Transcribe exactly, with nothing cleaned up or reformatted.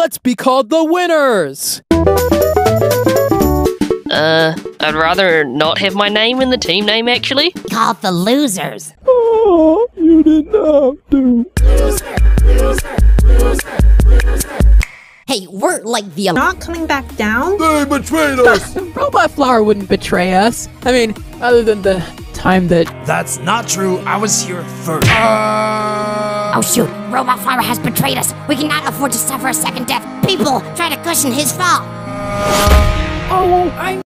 Let's be called the winners! Uh, I'd rather not have my name in the team name, actually. Called the losers. Oh, you didn't have to. Loser, loser, loser, loser. Hey, we're like the... Not coming back down? They betrayed us! Robot Flower wouldn't betray us. I mean, other than the time that... That's not true. I was here first. Uh... Oh shoot, Robot Flower has betrayed us. We cannot afford to suffer a second death. People try to cushion his fall. Oh, I'm